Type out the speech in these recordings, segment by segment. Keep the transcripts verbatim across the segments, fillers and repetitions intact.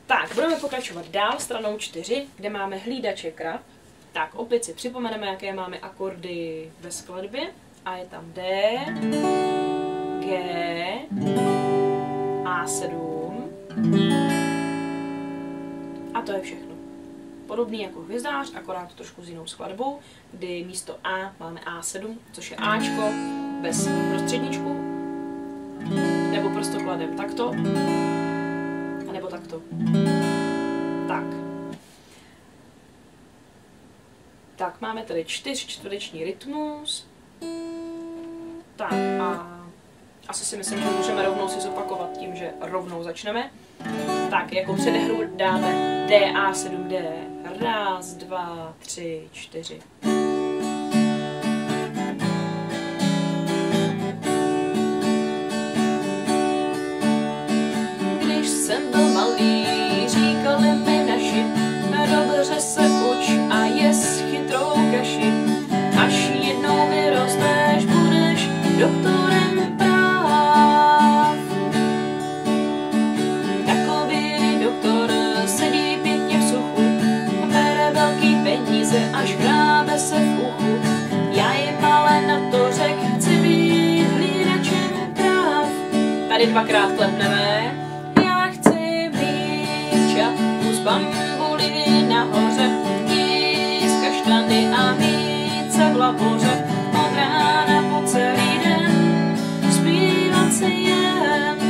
Tak, budeme pokračovat dál stranou čtyři, kde máme hlídače krav. Tak, opět si připomeneme, jaké máme akordy ve skladbě. A je tam D, G, A sedm. A to je všechno. Podobný jako hvězdář, akorát trošku s jinou skladbou, kdy místo A máme A sedm, což je Ačko bez prostředničku, nebo prostokladem takto, a nebo takto. Tak. Tak, máme tady čtyř čtvrteční rytmus. Tak a asi si myslím, že můžeme rovnou si zopakovat tím, že rovnou začneme. Tak, jako předehru dáme D, A sedm, D. Raz, dva, tři, čtyři. Když jsem byl malý, říkali mi naši, dobře se uč a jes chytrou kaši. Až jednou vyrosteš, budeš doktorem práv. Takový doktor sedí pěkně v suchu, bere velký peníze, až hrábe se v uchu. Já jim ale na to řek, chci být hlídačem práv. Tady dvakrát klepneme. Já chci být čapku z bambulí nahoře, jíst kaštany a mít se v laboře. Od rána po celý den zpívat si jen,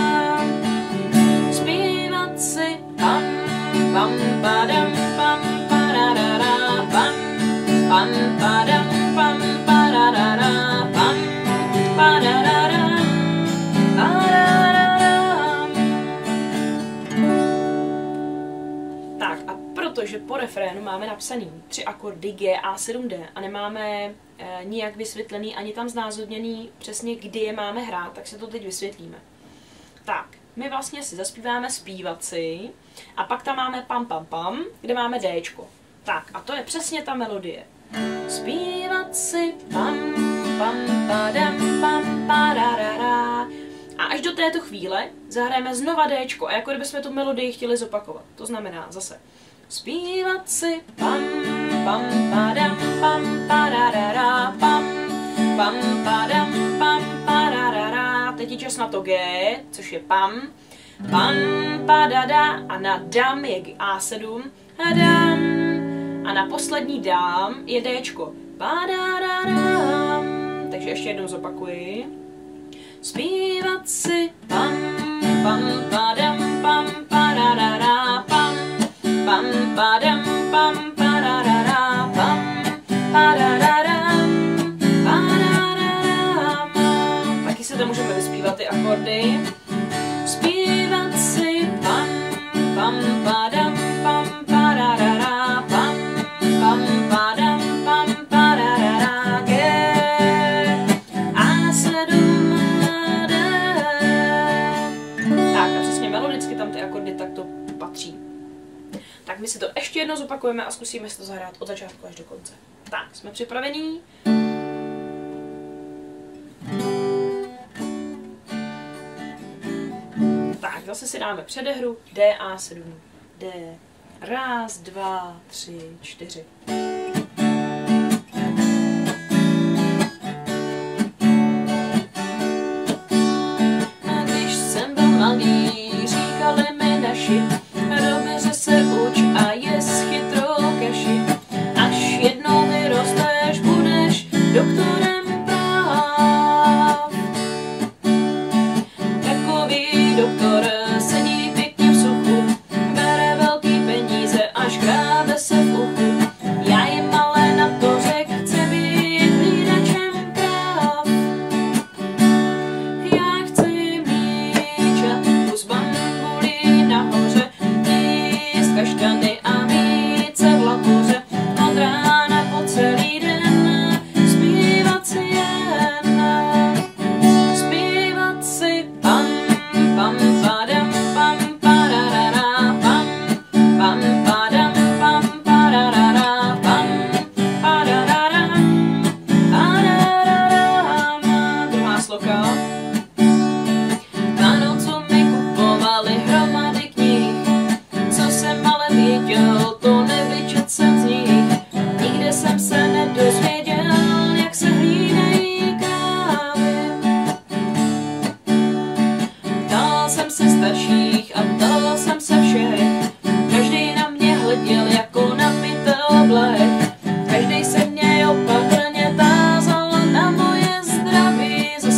zpívat si pam, pam, padam, pam, pararara, pam, pam, padam, pam, pararara, pam, pararara, pararara. Tak a protože po refrénu máme napsaný tři akordy G, A sedm, D a nemáme e, nijak vysvětlený ani tam znázorněný přesně, kdy je máme hrát, tak se to teď vysvětlíme. Tak, my vlastně si zaspíváme zpívat si a pak tam máme pam pam pam, kde máme Dčko. Tak a to je přesně ta melodie. Zpívat si pam pam padam pam pararara. A až do této chvíle zahrajeme znova Dčko a jako kdybychom tu melodii chtěli zopakovat. To znamená zase zpívat si pam pam padam pam pararara pam pam padam pam pararara. Teď je čas na to G, což je pam, pam padada a na dam je A sedm a dam a na poslední dám je Dčko. Padararam. Takže ještě jednou zopakuji. Zpívat si pam pam padam pam pararara pam pam padam pam pararara pam parararam parararam. Taky si to můžeme vyspívat ty akordy. Zpívat si pam pam padam pam pararara pam pam padam pam pararara G A sedm D. Tak a přesně melodicky tam ty akordy takto patří. Tak my si to ještě jednou zopakujeme a zkusíme si to zahrát od začátku až do konce. Tak, jsme připravení? Tak, zase si dáme předehru D, A sedm, D. Raz, dva, tři, čtyři. A když jsem byl malý, říkali mi naši, dobře se uč a jes chytrou kaši. Až jednou vyrosteš, budeš doktorem práv. Takový doktor sedí pěkně v suchu, bere velký peníze, až hrábe se v uchu. Já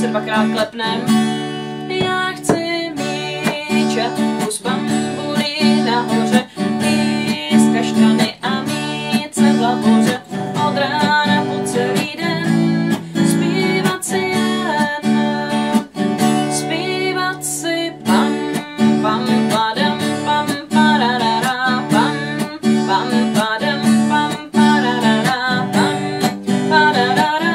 se dvakrát klepnem. Já chci mít čapku z bambury nahoře, i z kaštany a mít se v laboře. Od rána po celý den zpívat si jen, zpívat si pam, pam, padam, pam, pararara, pam, pam, padam, pam, pararara, pam, pararara,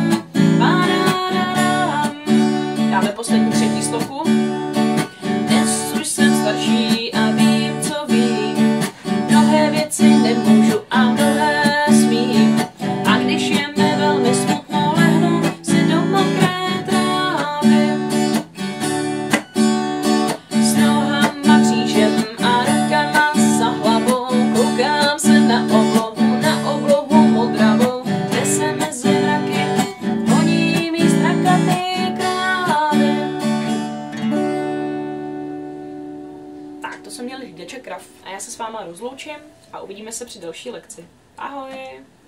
pararara. Dáme poslední třetí sloku. Dnes už jsem starší a vím, co vím. Mnohé věci nemůžu a mnohé smím. A když je mi velmi smutno, lehnu si do mokré trávy. S nohama křížem a rukama za hlavou koukám se na oblohu, na oblohu modravou, kde se mezi mraky honí mý strakatý krávy. Tak, to jsem měl Děček Krav a já se s váma rozloučím a uvidíme se při další lekci. Ahoj!